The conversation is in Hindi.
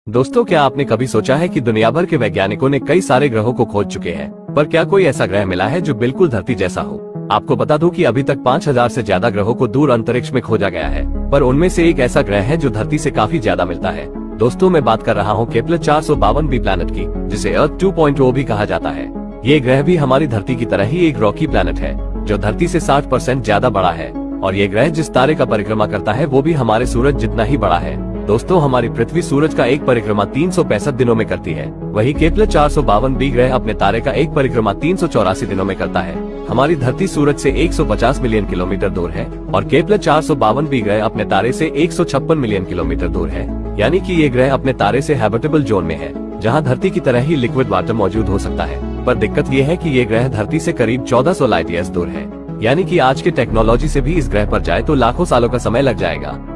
दोस्तों, क्या आपने कभी सोचा है कि दुनिया भर के वैज्ञानिकों ने कई सारे ग्रहों को खोज चुके हैं, पर क्या कोई ऐसा ग्रह मिला है जो बिल्कुल धरती जैसा हो? आपको बता दूं कि अभी तक 5000 से ज्यादा ग्रहों को दूर अंतरिक्ष में खोजा गया है, पर उनमें से एक ऐसा ग्रह है जो धरती से काफी ज्यादा मिलता है। दोस्तों, मैं बात कर रहा हूँ केपलर 452b प्लैनेट की, जिसे अर्थ 2.0 भी कहा जाता है। ये ग्रह भी हमारी धरती की तरह ही एक रॉकी प्लैनेट है, जो धरती से 60% ज्यादा बड़ा है। और ये ग्रह जिस तारे का परिक्रमा करता है वो भी हमारे सूरज जितना ही बड़ा है। दोस्तों, हमारी पृथ्वी सूरज का एक परिक्रमा 365 दिनों में करती है, वही केपलर 452b ग्रह अपने तारे का एक परिक्रमा 384 दिनों में करता है। हमारी धरती सूरज से 150 मिलियन किलोमीटर दूर है और केपलर 452b ग्रह अपने तारे से 156 मिलियन किलोमीटर दूर है। यानी कि ये ग्रह अपने तारे से हैबिटेबल जोन में है, जहाँ धरती की तरह ही लिक्विड वाटर मौजूद हो सकता है। पर दिक्कत ये है कि ये ग्रह धरती से करीब 1400 लाइट ईयर्स दूर है, यानी कि आज के टेक्नोलॉजी से भी इस ग्रह पर जाए तो लाखों सालों का समय लग जाएगा।